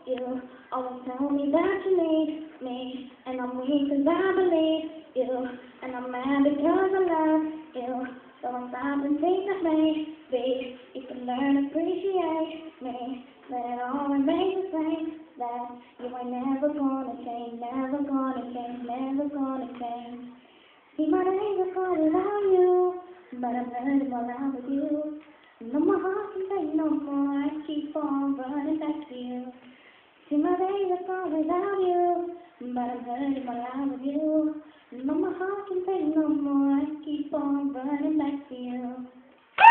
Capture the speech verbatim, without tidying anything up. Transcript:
You always tell me that you need me, and I'm weak 'cause I believe you, and I'm mad because I love you. So I'm stopping things that maybe you can learn to appreciate me. Let it all remain the same. That you ain't never gonna change, never gonna change, never gonna change. See, my days are full without you, but I'm learning while I'm with you. No, my heart can take no more. I keep on running back to you. See, my days are full without you, but I'm learning while I'm with you. No, my heart can take no more. I keep on running back to you.